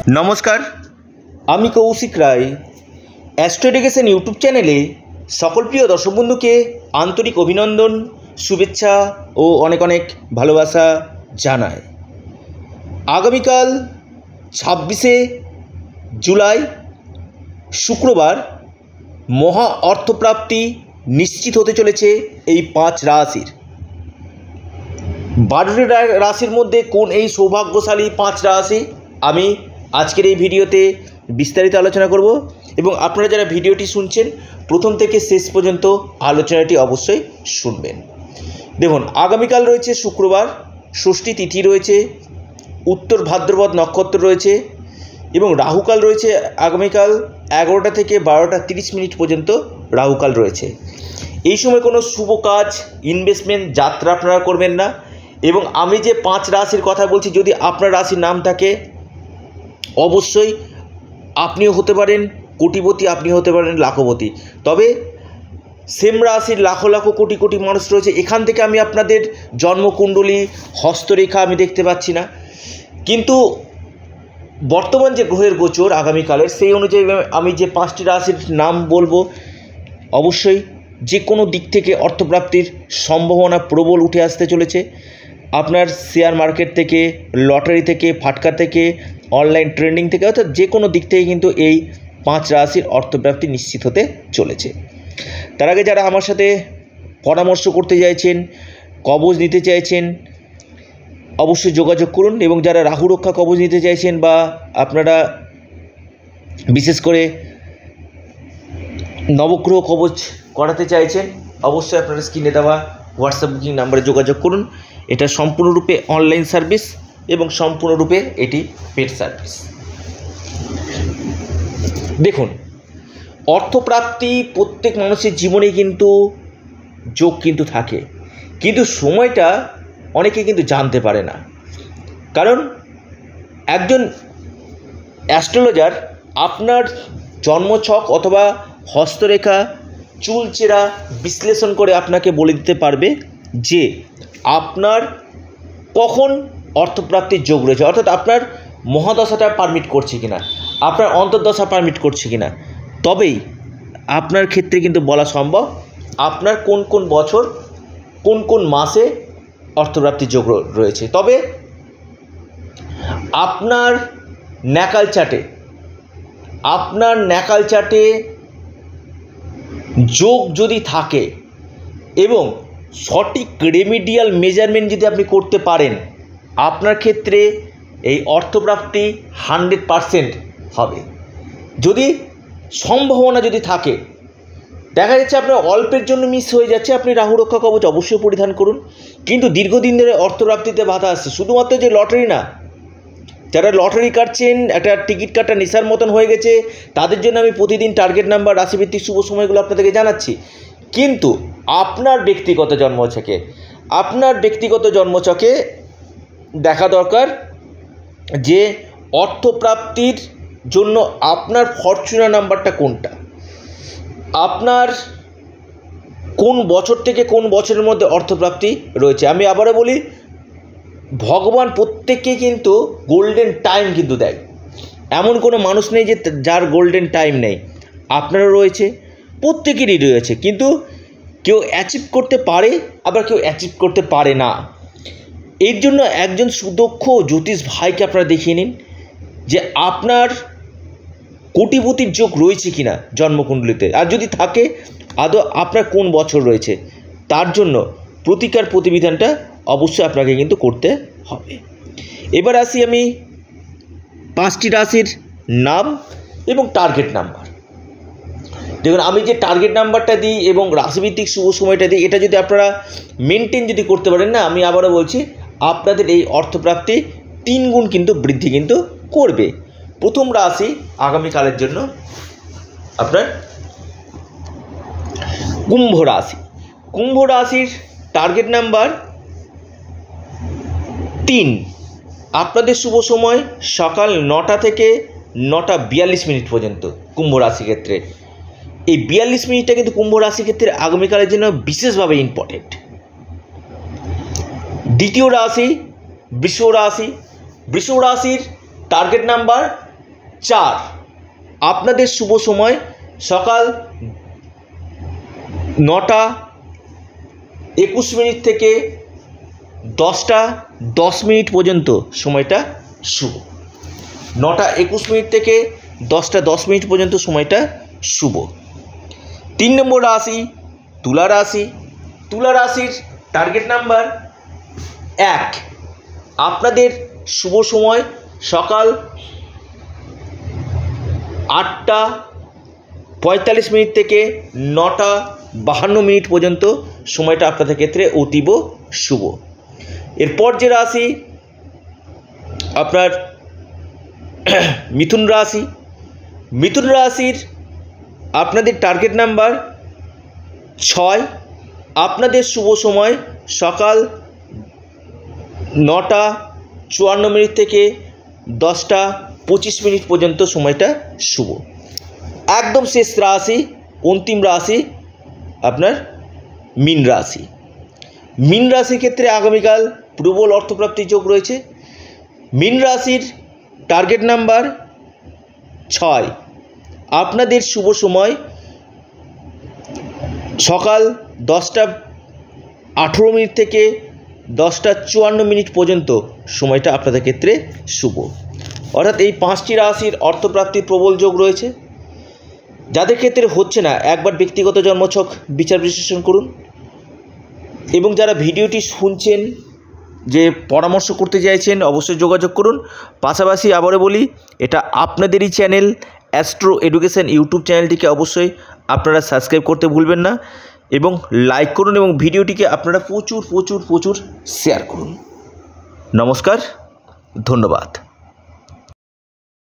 নমস্কার, আমি Koushik Roy. Astro education YouTube চ্যানেলে সকল প্রিয় দর্শক বন্ধুকে আন্তরিক অভিনন্দন, শুভেচ্ছা ও অনেক অনেক ভালোবাসা জানাই। আগামীকাল 26শে জুলাই শুক্রবার মহা অর্থপ্রাপ্তি নিশ্চিত হতে চলেছে এই 5 রাশির। 12টি রাশির মধ্যে কোন এই সৌভাগ্যশালী 5 রাশি আমি আজকের এই ভিডিওতে বিস্তারিত আলোচনা করব, এবং আপনারা যারা ভিডিওটি শুনছেন প্রথম থেকে শেষ পর্যন্ত আলোচনাটি অবশ্যই শুনবেন। দেখুন, আগামীকাল রয়েছে শুক্রবার, ষষ্ঠী তিথি রয়েছে, উত্তর ভাদ্রপদ নক্ষত্র রয়েছে এবং রাহুকাল রয়েছে আগামীকাল 11টা থেকে 12টা 30 মিনিট পর্যন্ত রাহুকাল রয়েছে। এই সময় কোনো শুভ কাজ, ইনভেস্টমেন্ট, যাত্রা আপনারা করবেন না। এবং আমি যে 5 রাশির কথা বলছি, যদি আপনার রাশির নাম থাকে অবশ্যই আপনিও হতে পারেন কোটিপতি, আপনি হতে পারেন লাখপতি। তবে সেম রাশির লাখো লাখো কোটি কোটি মানুষ রয়েছে, এখান থেকে আমি আপনাদের জন্মকুণ্ডলী, হস্তরেখা আমি দেখতে পাচ্ছি না। কিন্তু বর্তমান যে গ্রহের গোচর আগামীকালের, সেই অনুযায়ী আমি যে 5টি রাশির নাম বলবো, অবশ্যই যে কোনো দিক থেকে অর্থপ্রাপ্তির সম্ভাবনা প্রবল উঠে আসতে চলেছে। আপনার শেয়ার মার্কেট থেকে, লটারি থেকে, ফাটকা থেকে, অনলাইন ট্রেডিং থেকে, অর্থাৎ যে কোনো দিক থেকে কিন্তু এই 5 রাশির অর্থপ্রাপ্তি নিশ্চিত হতে চলেছে। তার আগে যারা আমার সাথে পরামর্শ করতে চাইছেন, কবজ নিতে চাইছেন, অবশ্যই যোগাযোগ করুন। এবং যারা রাহু রক্ষা কবজ নিতে চাইছেন বা আপনারা বিশেষ করে নবগ্রহ কবজ করাতে চাইছেন, অবশ্যই আপনারা স্ক্রিনে দেওয়া হোয়াটসঅ্যাপ বুকিং নাম্বারে যোগাযোগ করুন। এটা সম্পূর্ণরূপে অনলাইন সার্ভিস এবং সম্পূর্ণরূপে এটি পেড সার্ভিস। দেখুন, অর্থপ্রাপ্তি প্রত্যেক মানুষের জীবনে কিন্তু যোগ কিন্তু থাকে, কিন্তু সময়টা অনেকে কিন্তু জানতে পারে না। কারণ একজন অ্যাস্ট্রোলজার আপনার জন্মছক অথবা হস্তরেখা, চুলচেরা বিশ্লেষণ করে আপনাকে বলে দিতে পারবে যে আপনার কখন অর্থপ্রাপ্তির যোগ রয়েছে, অর্থাৎ আপনার মহাদশাটা পারমিট করছে কিনা, আপনার অন্তর্দশা পারমিট করছে কিনা। তবেই আপনার ক্ষেত্রে কিন্তু বলা সম্ভব আপনার কোন কোন বছর, কোন কোন মাসে অর্থপ্রাপ্তির যোগ রয়েছে। তবে আপনার ন্যাকাল চার্টে যোগ যদি থাকে এবং সঠিক রেমিডিয়াল মেজারমেন্ট যদি আপনি করতে পারেন, আপনার ক্ষেত্রে এই অর্থপ্রাপ্তি 100% হবে। যদি সম্ভাবনা যদি থাকে, দেখা যাচ্ছে আপনার অল্পের জন্য মিস হয়ে যাচ্ছে, আপনি রাহু রক্ষা কবচ অবশ্যই পরিধান করুন। কিন্তু দীর্ঘদিন ধরে অর্থপ্রাপ্তিতে বাধা আসছে, শুধুমাত্র যে লটারি না, যারা লটারি কাটছেন, একটা টিকিট কাটা নেশার মতন হয়ে গেছে, তাদের জন্য আমি প্রতিদিন টার্গেট নাম্বার, রাশিভিত্তিক শুভ সময়গুলো আপনাদেরকে জানাচ্ছি। কিন্তু আপনার ব্যক্তিগত জন্মছকে দেখা দরকার যে অর্থপ্রাপ্তির জন্য আপনার ফরচুনার নাম্বারটা কোনটা, আপনার কোন বছর থেকে কোন বছরের মধ্যে অর্থপ্রাপ্তি রয়েছে। আমি আবারও বলি, ভগবান প্রত্যেককে কিন্তু গোল্ডেন টাইম কিন্তু দেয়, এমন কোনো মানুষ নেই যে যার গোল্ডেন টাইম নেই। আপনারও রয়েছে, প্রত্যেকেরই রয়েছে, কিন্তু কেউ অ্যাচিভ করতে পারে, আবার কেউ অ্যাচিভ করতে পারে না। এর জন্য একজন সুদক্ষ জ্যোতিষ ভাইকে আপনারা দেখিয়ে নিন যে আপনার কোটিপতির যোগ রয়েছে কিনা জন্মকুণ্ডলিতে, আর যদি থাকে আদৌ আপনার কোন বছর রয়েছে, তার জন্য প্রতিবিধানটা অবশ্যই আপনাকে কিন্তু করতে হবে। এবার আসি আমি 5টি রাশির নাম এবং টার্গেট নাম্বার। দেখুন, আমি যে টার্গেট নাম্বারটা দিই এবং রাশিভিত্তিক শুভ সময়টা দিই, এটা যদি আপনারা মেনটেন যদি করতে পারেন না, আমি আবারও বলছি, আপনাদের এই অর্থপ্রাপ্তি 3 গুণ কিন্তু বৃদ্ধি কিন্তু করবে। প্রথম রাশি আগামীকালের জন্য আপনার কুম্ভ রাশি। কুম্ভ রাশির টার্গেট নাম্বার 3। আপনাদের শুভ সময় সকাল 9টা থেকে 9টা 42 মিনিট পর্যন্ত কুম্ভ রাশি ক্ষেত্রে। এই 42 মিনিটটা কিন্তু কুম্ভ রাশি ক্ষেত্রে আগামীকালের জন্য বিশেষভাবে ইম্পর্টেন্ট। দ্বিতীয় রাশি বৃষ রাশি। বৃষ রাশির টার্গেট নাম্বার 4 আপনাদের শুভ সময় সকাল 9টা 21 মিনিট থেকে 10টা 10 মিনিট পর্যন্ত সময়টা শুভ। 9টা 21 মিনিট থেকে 10টা 10 মিনিট পর্যন্ত সময়টা শুভ। 3 নম্বর রাশি তুলা রাশি। তুলা রাশির টার্গেট নাম্বার 1। আপনাদের শুভ সময় সকাল 8টা 45 মিনিট থেকে 9টা 52 মিনিট পর্যন্ত সময়টা আপনাদের ক্ষেত্রে অতীব শুভ। এরপর যে রাশি আপনার মিথুন রাশি। মিথুন রাশির আপনাদের টার্গেট নাম্বার 6। আপনাদের শুভ সময় সকাল 9টা 54 মিনিট থেকে 10টা 25 মিনিট পর্যন্ত সময়টা শুভ। একদম শেষ রাশি, অন্তিম রাশি আপনার মীন রাশি। মীন রাশির ক্ষেত্রে আগামীকাল প্রবল অর্থপ্রাপ্তির যোগ রয়েছে। মীন রাশির টার্গেট নাম্বার 6। আপনাদের শুভ সময় সকাল 10টা 18 মিনিট থেকে 10টা 54 মিনিট পর্যন্ত সময়টা আপনাদের ক্ষেত্রে শুভ। অর্থাৎ এই 5টি রাশির অর্থপ্রাপ্তির প্রবল যোগ রয়েছে। যাদের ক্ষেত্রে হচ্ছে না একবার ব্যক্তিগত জন্মছক বিচার বিশ্লেষণ করুন, এবং যারা ভিডিওটি শুনছেন যে পরামর্শ করতে চাইছেন অবশ্যই যোগাযোগ করুন। পাশাপাশি আবারও বলি, এটা আপনাদেরই চ্যানেল অ্যাস্ট্রো এডুকেশন ইউটিউব চ্যানেলটিকে অবশ্যই আপনারা সাবস্ক্রাইব করতে ভুলবেন না, এবং লাইক করুন, এবং ভিডিওটিকে আপনারা প্রচুর শেয়ার করুন। নমস্কার, ধন্যবাদ।